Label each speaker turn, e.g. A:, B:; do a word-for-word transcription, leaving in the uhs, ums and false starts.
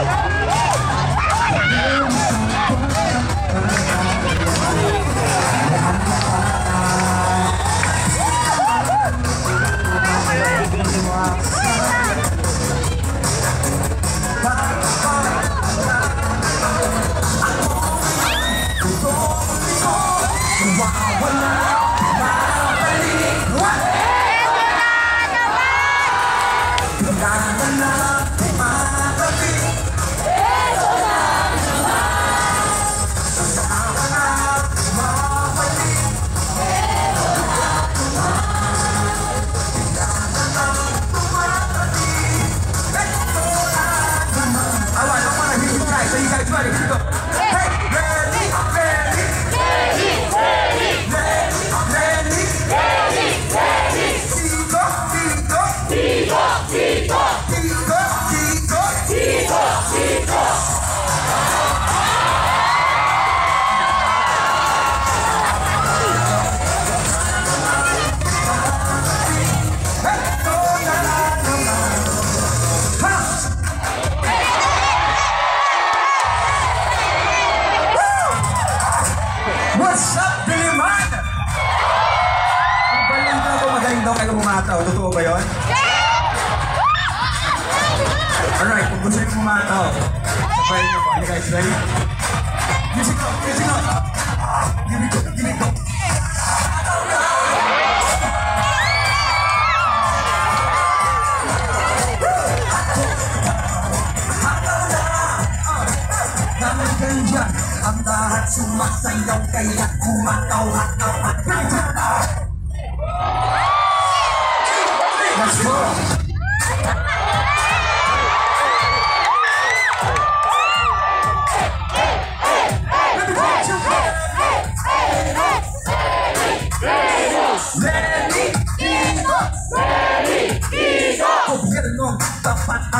A: What's up, Diliman? Ang balita ko magaling daw kayo bumataw. Totoo ba yun? Alright, kung gusto nyo bumataw, sabay nyo ba? Are you guys ready? Music up, music up! Give me go, give me go! Ganyan ang lahat sumasayaw kaya kumataw-hataw at ganyan. Let's go! Lenny, dito! Lenny, dito! Gobyernong tapat